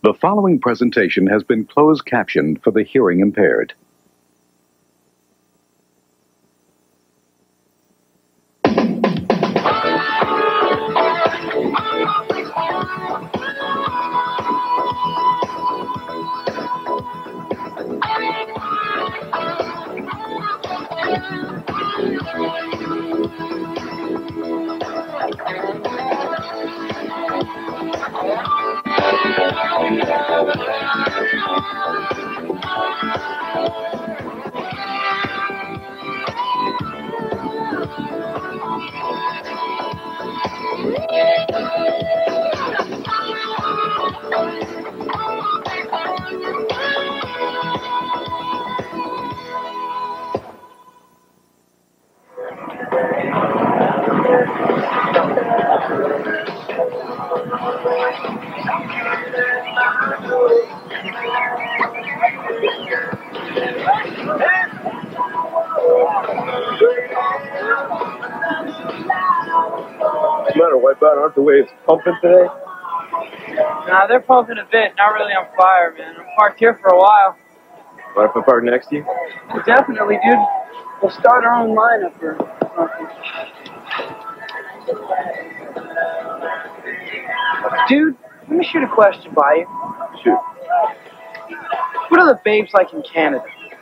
The following presentation has been closed captioned for the hearing impaired. What's the matter, Wipeout? Aren't the waves pumping today? Nah, they're pumping a bit. Not really on fire, man. I'm parked here for a while. Mind if I park next to you? Well, definitely, dude. We'll start our own lineup or something. Dude, let me shoot a question by you. Shoot. What are the babes like in Canada?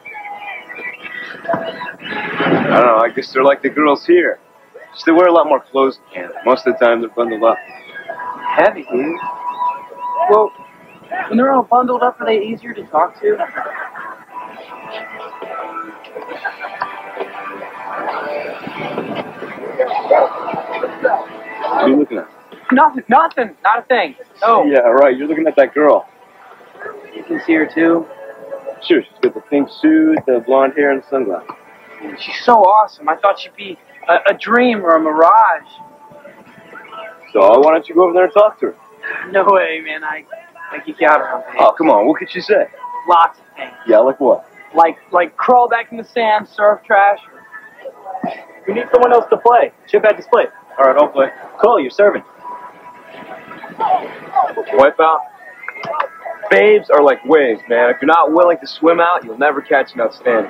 I don't know. I guess they're like the girls here. Just they wear a lot more clothes in Canada. Most of the time, they're bundled up. Heavy, dude. Well, when they're all bundled up, are they easier to talk to? What are you looking at? Nothing. Not a thing. No. Yeah, right. You're looking at that girl. You can see her, too. Sure, she's got the pink suit, the blonde hair, and the sunglasses. She's so awesome. I thought she'd be a dream or a mirage. So why don't you go over there and talk to her? No way, man. I geek out around babes. Oh, come on. What could she say? Lots of things. Yeah, like what? Like crawl back in the sand, surf trash. We need someone else to play. Chip at display. All right, I'll play. Cole, you're serving. Wipeout. Babes are like waves, man. If you're not willing to swim out, you'll never catch an outstanding.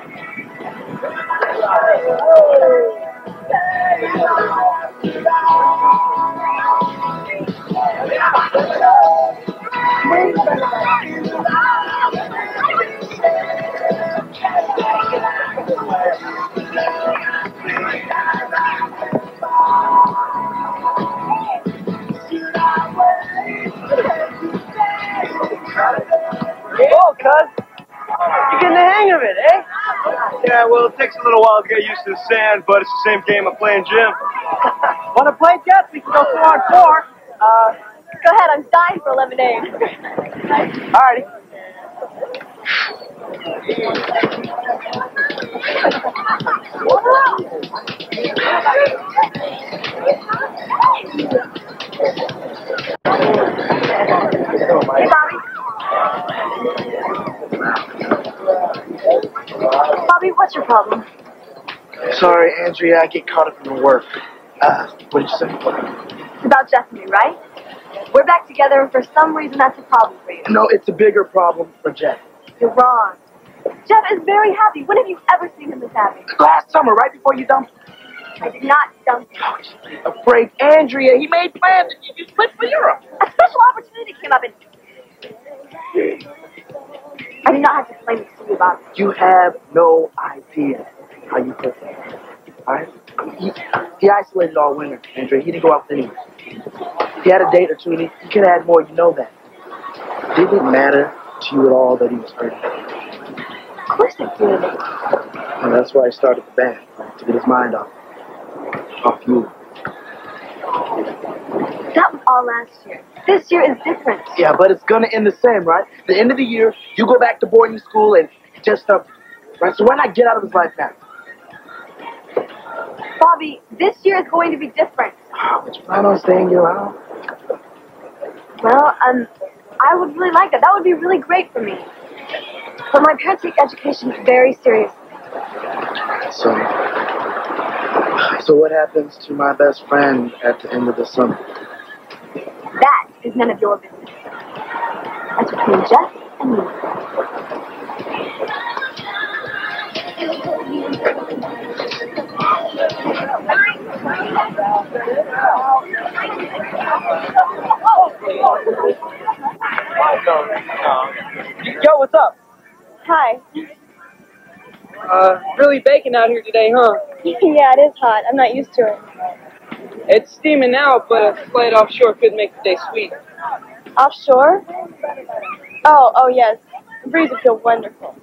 Oh, cuz. You're getting the hang of it, eh? Yeah, well, it takes a little while to get used to the sand, but it's the same game of playing gym. Want to play, Jets? We can go 4-on-4. Go ahead, I'm dying for lemonade. Alrighty. Hey, Bobby. Bobby, what's your problem? Sorry, Andrea, I get caught up in the work. What did you say? It's about Jeff and me, right? We're back together, and for some reason that's a problem for you. No, it's a bigger problem for Jeff. You're wrong. Jeff is very happy. When have you ever seen him this happy? Last summer, right before you dumped him. I did not dump him. Afraid, Andrea, he made plans and you split for Europe. A special opportunity came up, and I did not have to explain this to you, Bobby. You have no idea how you feel. Alright? He isolated all winter, Andrea. He didn't go out with anyone. He had a date or two, and he could have had more, you know that. Did it matter to you at all that he was hurting? Of course it did. And that's why I started the band, right, to get his mind off you. That was all last year. This year is different. Yeah, but it's gonna end the same, right? The end of the year, you go back to boarding school and just stuff, right? So why not get out of his life now? Bobby, this year is going to be different. But you plan on staying here around? Well, I would really like that. That would be really great for me. But my parents take education very seriously. So what happens to my best friend at the end of the summer? That is none of your business. That's between Jeff and me. Yo, what's up? Hi. Really baking out here today, huh? Yeah, it is hot. I'm not used to it. It's steaming now, but a slight offshore could make the day sweet. Offshore? Oh, yes. The breeze would feel wonderful.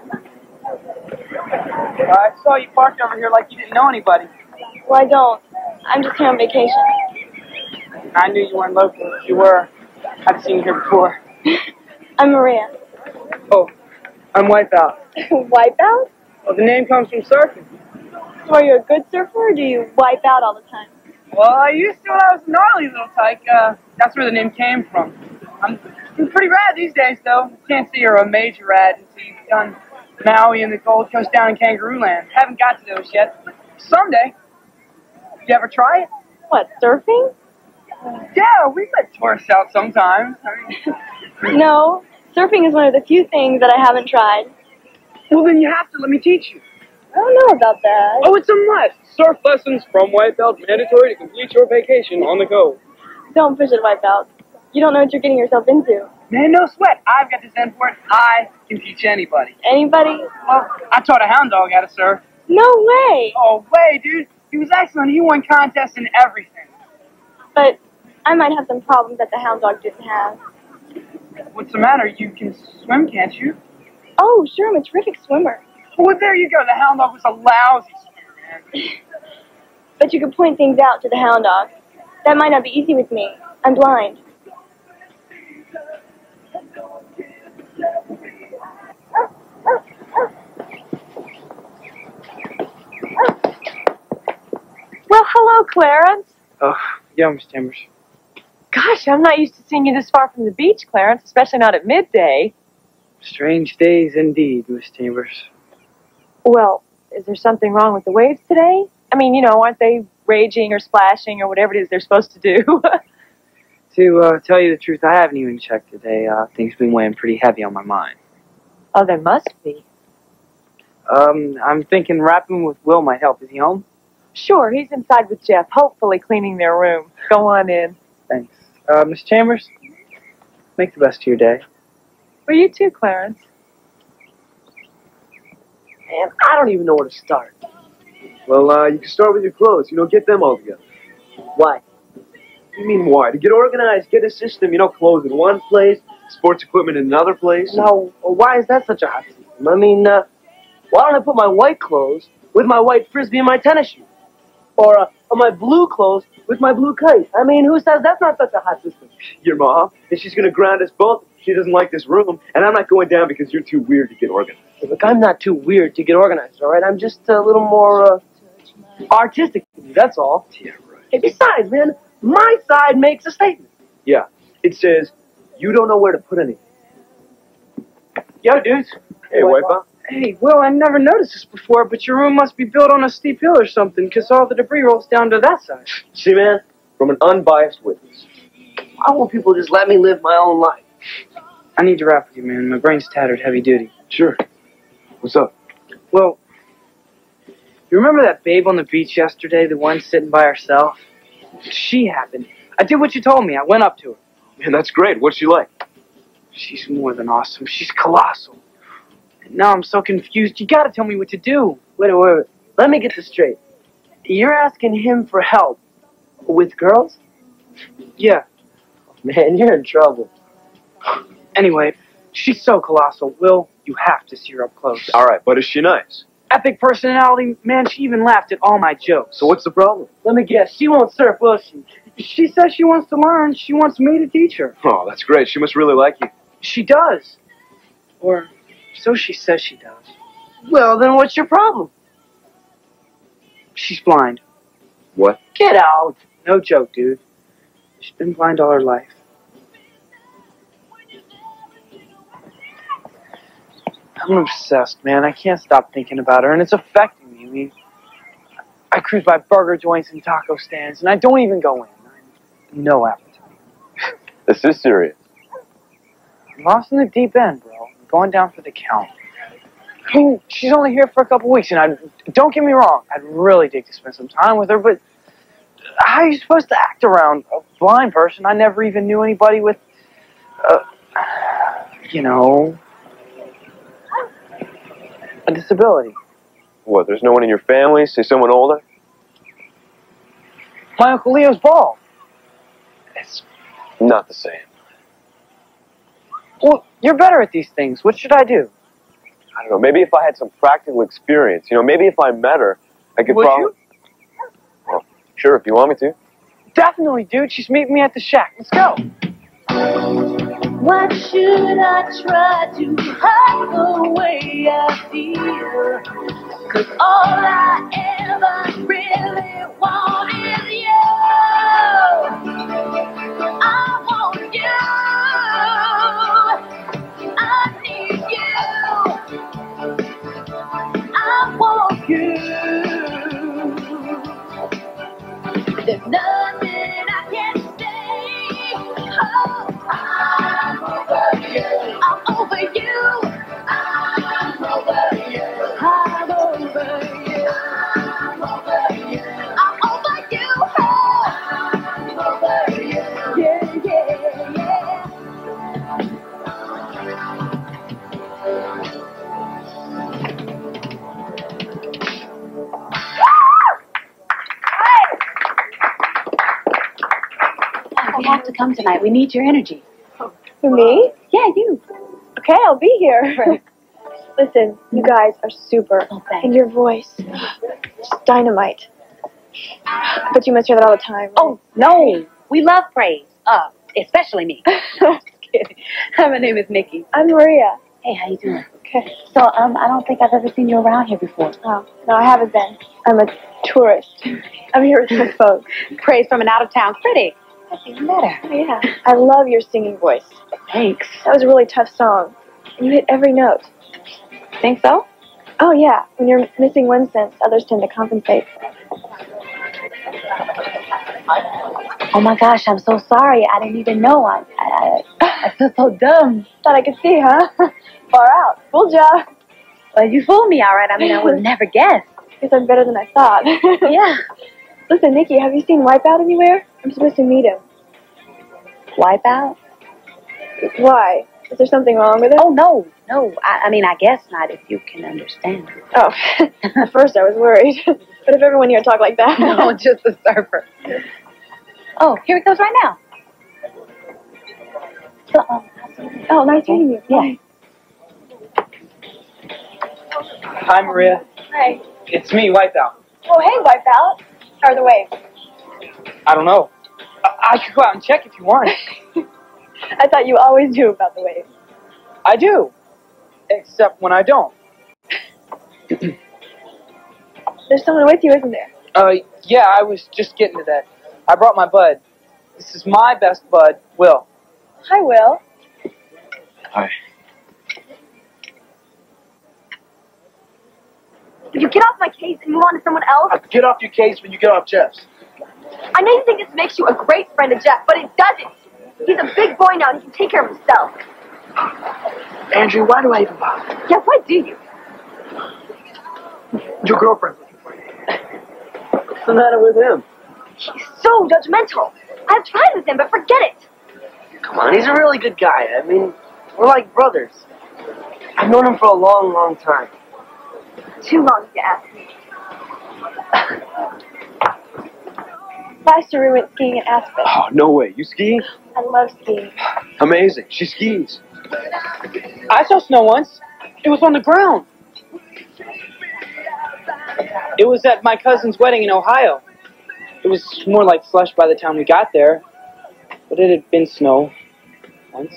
I saw you parked over here like you didn't know anybody. Well, I don't. I'm just here on vacation. I knew you weren't local. If you were, I've seen you here before. I'm Maria. Oh, I'm Wipeout. Wipeout? Well, the name comes from surfing. So are you a good surfer, or do you wipe out all the time? Well, I used to when I was a gnarly little tyke. That's where the name came from. I'm pretty rad these days, though. Can't say you're a major rad until you've done Maui and the Gold Coast down in Kangaroo Land. Haven't got to those yet, but someday. You ever try it? What, surfing? Yeah, we let tourists out sometimes. No. Surfing is one of the few things that I haven't tried. Well, then you have to let me teach you. I don't know about that. Oh, it's a must. Surf lessons from Wipeout, mandatory to complete your vacation on the go. Don't push it, Wipeout. You don't know what you're getting yourself into. Man, no sweat. I've got this end for it. I can teach anybody. Anybody? Well, I taught a hound dog how to surf. No way! Oh, way, dude. He was excellent. He won contests and everything. But I might have some problems that the hound dog didn't have. What's the matter? You can swim, can't you? Oh, sure, I'm a terrific swimmer. Well, there you go. The hound dog was a lousy swimmer, man. But you could point things out to the hound dog. That might not be easy with me. I'm blind. Well, hello, Clarence. Oh, yeah, Miss Chambers. Gosh, I'm not used to seeing you this far from the beach, Clarence, especially not at midday. Strange days indeed, Miss Chambers. Well, is there something wrong with the waves today? I mean, aren't they raging or splashing or whatever it is they're supposed to do? To tell you the truth, I haven't even checked today. Things have been weighing pretty heavy on my mind. Oh, there must be. I'm thinking rapping with Will might help. Is he home? Sure, he's inside with Jeff, hopefully cleaning their room. Go on in. Thanks. Miss Chambers, make the best of your day. Well, you too, Clarence. Man, I don't even know where to start. Well, you can start with your clothes. Get them all together. Why? You mean why? To get organized, get a system. Clothes in one place, sports equipment in another place. No, why is that such a hot system? I mean, why don't I put my white clothes with my white frisbee and my tennis shoes? Or my blue clothes with my blue kite? I mean, who says that's not such a hot system? Your mom, and she's going to ground us both. She doesn't like this room, and I'm not going down because you're too weird to get organized. Hey, look, I'm not too weird to get organized, all right? I'm just a little more artistic than you, that's all. Yeah, right. Hey, besides, man, my side makes a statement. Yeah, it says, you don't know where to put anything. Yo, dudes. Hey, Wipeout. Hey, Will, I never noticed this before, but your room must be built on a steep hill or something, because all the debris rolls down to that side. See, man, from an unbiased witness. I want people to just let me live my own life. I need to rap with you, man. My brain's tattered heavy duty. Sure. What's up? Well, you remember that babe on the beach yesterday, the one sitting by herself? She happened. I did what you told me. I went up to her. Man, that's great. What's she like? She's more than awesome. She's colossal. And now I'm so confused. You gotta tell me what to do. Wait. Let me get this straight. You're asking him for help with girls? Yeah. Man, you're in trouble. Anyway, she's so colossal. Will, you have to see her up close. All right, but is she nice? Epic personality. Man, she even laughed at all my jokes. So what's the problem? Let me guess, she won't surf, will she? She says she wants to learn. She wants me to teach her. Oh, that's great. She must really like you. She does. Or so she says she does. Well, then what's your problem? She's blind. What? Get out. No joke, dude. She's been blind all her life. I'm obsessed, man. I can't stop thinking about her, and it's affecting me. I mean, I cruise by burger joints and taco stands, and I don't even go in. No appetite. This is serious. Lost in the deep end, bro. I'm going down for the count. I mean, she's only here for a couple weeks, and don't get me wrong, I'd really dig to spend some time with her, but how are you supposed to act around a blind person? I never even knew anybody with, you know, a disability. What, there's no one in your family? Say someone older? My Uncle Leo's bald. It's not the same. Well, you're better at these things. What should I do? I don't know, maybe if I had some practical experience, you know, maybe if I met her, I could Would probably... you? Well, sure, if you want me to. Definitely, dude. She's meeting me at the shack. Let's go. What should I try to hide the way I feel? 'Cause all I ever really want is you. I want you. I need you. I want you. There's nothing I can say. Oh, I'm over you. I'm over you. I'm over you. I'm over you. I'm over you. I'm over you. Oh, I'm over you. Yeah, yeah, yeah. You have to come tonight. We need your energy. For me? Yeah, you. Okay, I'll be here. Listen, you guys are super. Oh, thanks. And your voice, just dynamite. But you must hear that all the time. Right? Oh, no. We love praise. Especially me. Just kidding. My name is Nikki. I'm Maria. Hey, how you doing? Okay. So, I don't think I've ever seen you around here before. Oh, no, I haven't been. I'm a tourist. I'm here with some folks. Praise from an out-of-town critic. That's even better. Oh, yeah. I love your singing voice. Thanks. That was a really tough song. And you hit every note. Think so? Oh, yeah. When you're missing one sense, others tend to compensate. Oh, my gosh, I'm so sorry. I didn't even know. I feel so dumb. Thought I could see, huh? Far out. Cool job. Well, you fooled me, all right. I mean, I would have never guessed. Guess I'm better than I thought. Yeah. Listen, Nikki, have you seen Wipeout anywhere? I'm supposed to meet him. Wipeout? Why? Is there something wrong with it? Oh, no. No. I mean, I guess not, if you can understand. Oh. At first I was worried. But if everyone here talked like that... No, just the surfer. Oh, here it goes right now. So, oh, nice meeting you. Yeah. Hi, Maria. Hi. It's me, Wipeout. Oh, hey, Wipeout. How are the waves? I don't know. I could go out and check if you want. I thought you always knew about the waves. I do. Except when I don't. There's someone with you, isn't there? Yeah, I was just getting to that. I brought my bud. This is my best bud, Will. Hi, Will. Hi. Would you get off my case and move on to someone else? Get off your case when you get off Jeff's. I know you think this makes you a great friend of Jeff, but it doesn't. He's a big boy now and he can take care of himself. Andrew, why do I even bother? Yeah, why do you? Your girlfriend. What's the matter with him? He's so judgmental. I've tried with him, but forget it. Come on, he's a really good guy. I mean, we're like brothers. I've known him for a long, long time. Too long, if you ask me. Last year we went skiing in Aspen. Oh, no way. You ski? I love skiing. Amazing. She skis. I saw snow once. It was on the ground. It was at my cousin's wedding in Ohio. It was more like slush by the time we got there. But it had been snow once.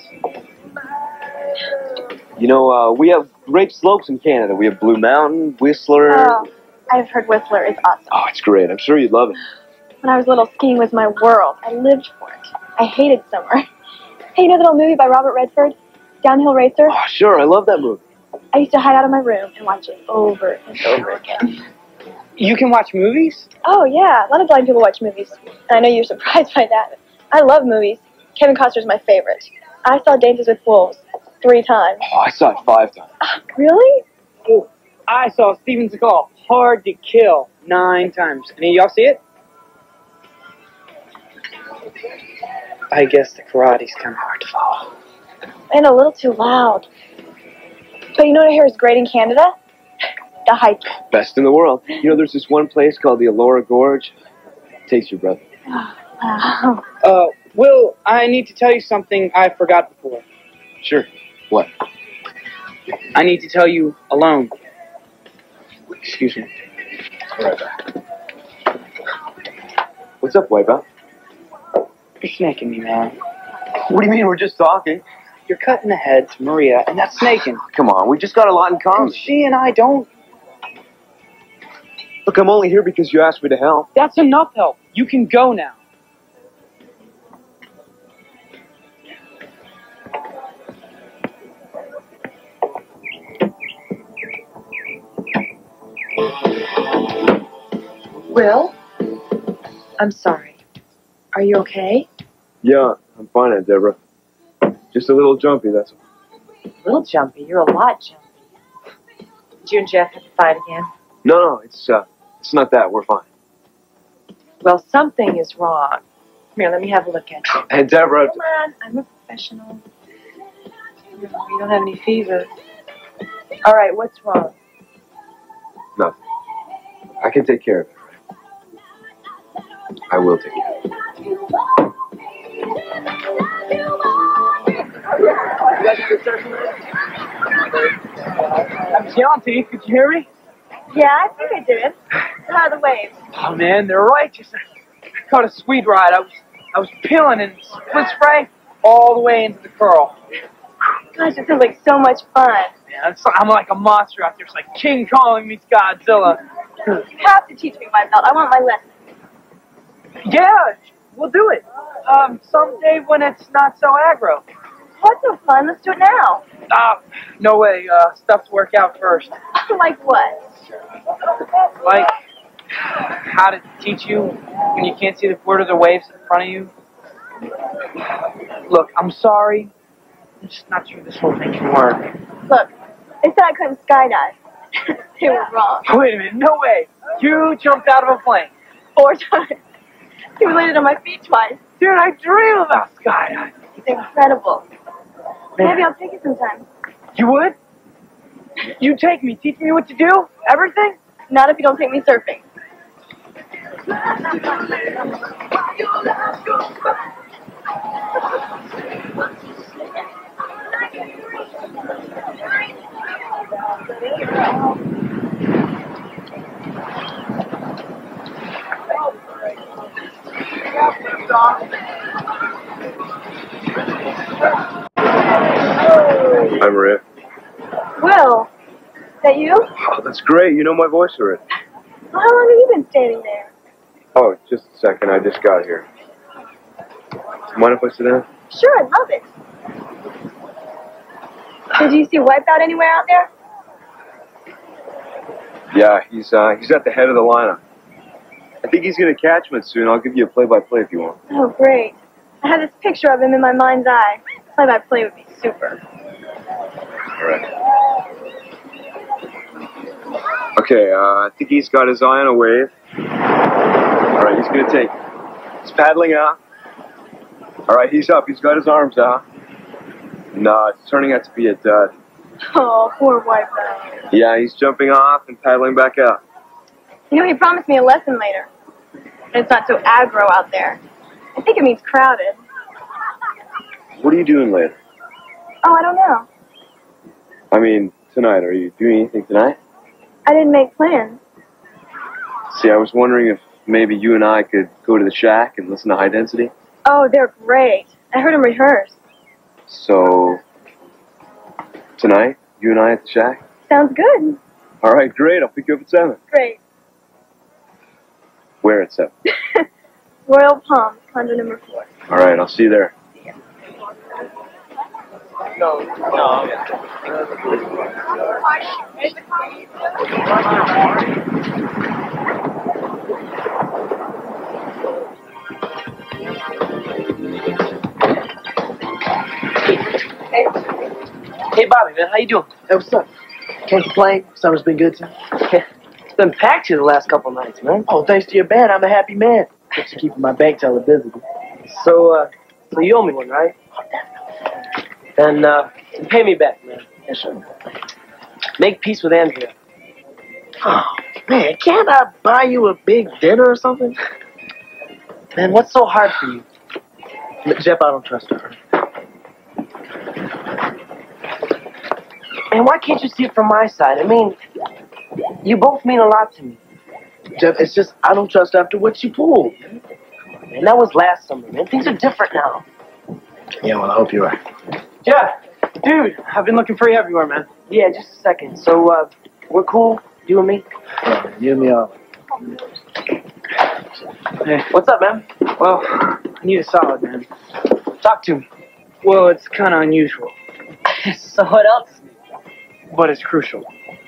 You know, we have great slopes in Canada. We have Blue Mountain, Whistler. Oh, I've heard Whistler is awesome. Oh, it's great. I'm sure you'd love it. When I was little, skiing was my world. I lived for it. I hated summer. Hey, you know that old movie by Robert Redford? Downhill Racer? Oh, sure. I love that movie. I used to hide out in my room and watch it over and over again. You can watch movies? Oh, yeah. A lot of blind people watch movies. And I know you're surprised by that. I love movies. Kevin Costner's my favorite. I saw Dances with Wolves. 3 times. Oh, I saw it 5 times. Really? Oh, I saw Steven Seagal, Hard to Kill, 9 times. Any of y'all see it? I guess the karate's kind of hard to follow. And a little too loud. But you know what I hear is great in Canada? The hiking. Best in the world. You know, there's this one place called the Elora Gorge. Takes your breath. Wow. Will, I need to tell you something I forgot before. Sure. What? I need to tell you alone. Excuse me. Right back. What's up, Wipeout? You're snaking me, man. What do you mean? We're just talking. You're cutting ahead to Maria, and that's snaking. Come on, we just got a lot in common. And she and I don't. Look, I'm only here because you asked me to help. That's enough help. You can go now. Will? I'm sorry. Are you okay? Yeah, I'm fine, Aunt Deborah. Just a little jumpy, that's all. A little jumpy. You're a lot jumpy. Did you and Jeff have to fight again? No, it's not that. We're fine. Well, something is wrong. Here, let me have a look at you. Aunt Deborah. Come on, I'm a professional. You don't have any fever. All right, what's wrong? Nothing. I can take care of it. I will take care of it. I'm Chianti. Could you hear me? Yeah, I think I did. How are the waves? Oh man, they're righteous. I caught a sweet ride. I was peeling in split spray all the way into the curl. Gosh, it sounds like so much fun. Man, I'm like a monster out there. It's like King Kong meets Godzilla. You have to teach me Wipeout. I want my lesson. Yeah, we'll do it. Someday when it's not so aggro. What's so fun? Let's do it now. No way. Stuff to work out first. Like what? Like how to teach you when you can't see the border of the waves in front of you. Look, I'm sorry. I'm just not sure this whole thing can work. Look, they said I couldn't skydive. They were wrong. Wait a minute. No way. You jumped out of a plane. 4 times. You landed on my feet twice. Dude, I dream about skydiving. It's incredible. Maybe I'll take you sometime. You would? You take me, teach me what to do? Everything? Not if you don't take me surfing. Hi, Maria. Will, is that you? Oh, that's great. You know my voice already. Well, how long have you been standing there? Oh, just a second. I just got here. Mind if I sit down? Sure, I'd love it. Did you see Wipeout anywhere out there? Yeah, he's at the head of the lineup. I think he's going to catch me soon. I'll give you a play-by-play if you want. Oh, great. I have this picture of him in my mind's eye. Play-by-play would be super. All right. Okay, I think he's got his eye on a wave. All right, he's going to take. He's paddling out. All right, he's up. He's got his arms out. No, it's turning out to be a dud. Oh, poor Wipeout. Yeah, he's jumping off and paddling back out. You know, he promised me a lesson later. It's not so aggro out there. I think it means crowded. What are you doing later? Oh, I don't know. I mean, tonight. Are you doing anything tonight? I didn't make plans. See, I was wondering if maybe you and I could go to the shack and listen to High Density. Oh, they're great. I heard them rehearse. So, tonight, you and I at the shack? Sounds good. All right, great. I'll pick you up at 7. Great. Where at 7? Royal Palms, condo number 4. All right, I'll see you there. No. Hey, Bobby, man, how you doing? Hey, what's up? Can't complain. Summer's been good to me. It's been packed here the last couple nights, man. Oh, thanks to your band, I'm a happy man. Just keeping my bank teller busy. So you owe me one, right? Then pay me back, man. Yes, sir. Make peace with Andrea. Oh, man, can't I buy you a big dinner or something? Man, what's so hard for you? Jeff, I don't trust her. Man, why can't you see it from my side? I mean, you both mean a lot to me. Jeff, it's just I don't trust after what you pulled. Man, that was last summer, man. Things are different now. Yeah, well, I hope you're right. Yeah, dude, I've been looking for you everywhere, man. Yeah, just a second. So, we're cool? You and me? Yeah, you and me are. Hey, What's up, man? well, I need a solid, man. Talk to me. Well, it's kind of unusual, So what else? but it's crucial.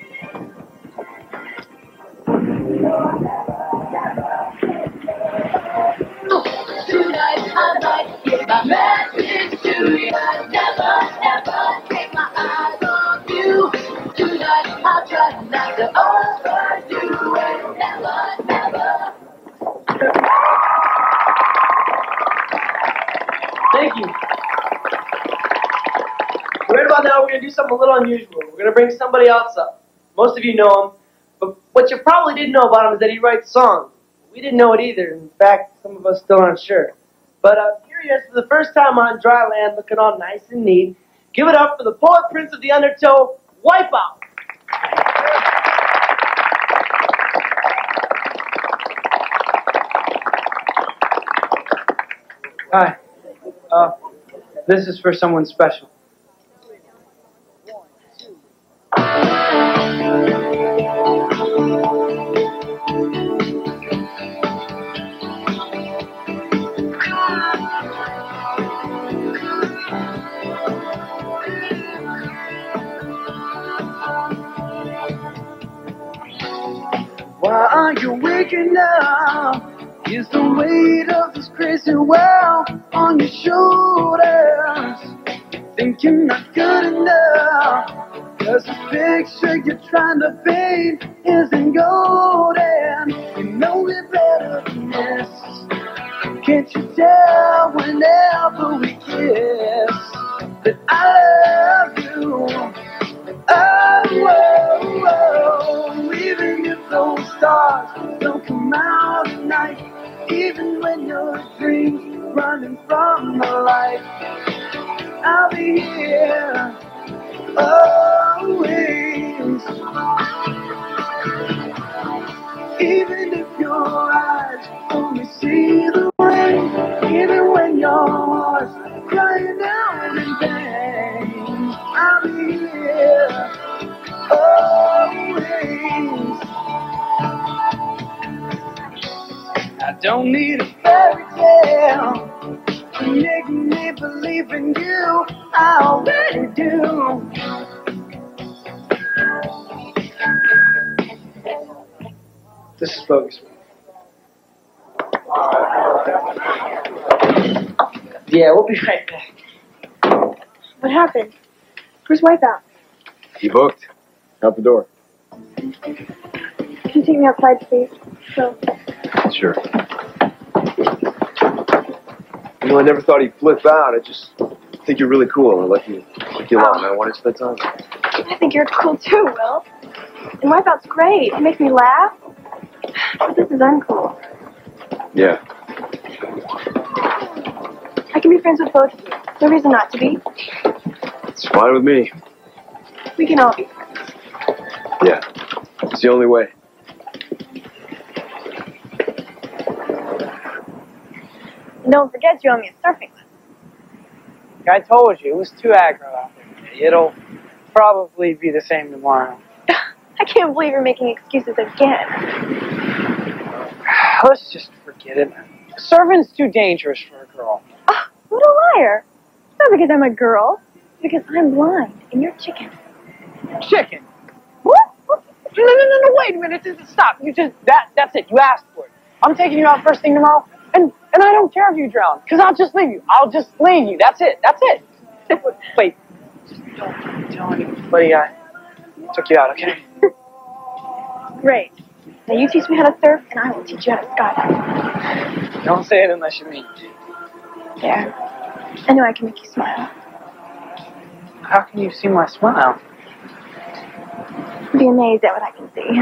Tonight I might give my message to you. Never, never take my eyes off you. Tonight I'll try not to overdo it. Never, never. Thank you. Right about now, we're going to do something a little unusual. We're going to bring somebody else up. Most of you know him, but what you probably didn't know about him is that he writes songs. We didn't know it either. In fact, some of us still aren't sure. But here he is for the first time on dry land, looking all nice and neat. Give it up for the poet prince of the undertow, Wipeout. Hi. This is for someone special. Why are you waking up? Is the weight of this crazy world on your shoulders? Think you're not good enough? 'Cause the picture you're trying to paint isn't golden. You know it better than this. Can't you tell whenever we kiss that I love you? Oh, oh, oh, even if those stars don't come out at night, even when your dreams running from the light, I'll be here always. Even if your eyes only see the rain, even when your heart's crying out in pain, I'll be here always. I don't need a fairy tale to make me believe in you. I already do. This is bogus. Yeah, we'll be right back. What happened? Where's Wipeout? He booked. Out the door. Can you take me outside, please? So. Sure. You know, I never thought he'd flip out. I just think you're really cool. I like you a lot, and I want to spend time. I think you're cool too, Will. And Wipeout's great. He makes me laugh. But this is uncool. Yeah. I can be friends with both of you. No reason not to be. It's fine with me. We can all be friends. Yeah. It's the only way. And don't forget you owe me a surfing lesson. I told you, it was too aggro out there today. It'll probably be the same tomorrow. I can't believe you're making excuses again. Let's just forget it. Surfing's too dangerous for a girl. Oh, what a liar. It's not because I'm a girl. It's because I'm blind and you're chicken. Chicken? What? No, wait a minute. Stop. You just, that's it. You asked for it. I'm taking you out first thing tomorrow, and I don't care if you drown, because I'll just leave you. I'll just leave you. That's it. Wait. Don't tell anybody I took you out, okay? Great. Now you teach me how to surf, and I will teach you how to skydive. Don't say it unless you mean it. There. I know I can make you smile. How can you see my smile? Be amazed at what I can see.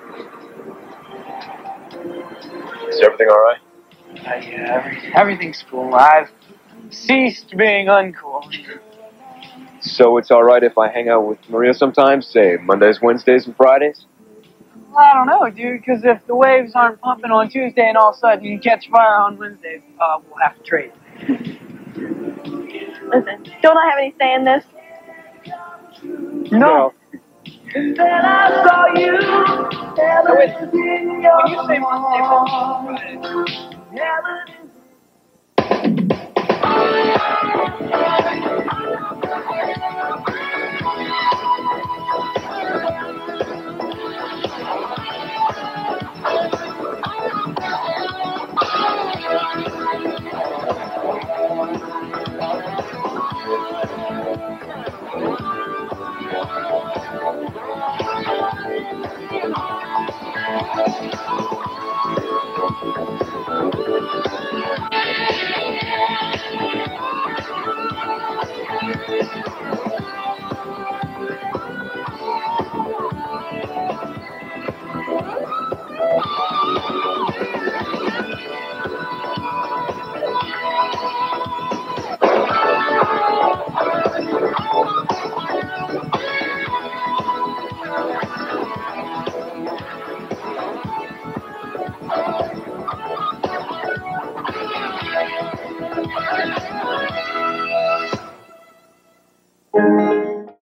Is everything all right? Yeah, everything's cool. I've ceased being uncool. So it's all right if I hang out with Maria sometimes, say Mondays, Wednesdays, and Fridays? Well, I don't know, dude, because if the waves aren't pumping on Tuesday and all of a sudden you catch fire on Wednesday, we'll have to trade. Listen, don't I have any say in this? No. Then I saw you. When you say Monday, Wednesday, Friday,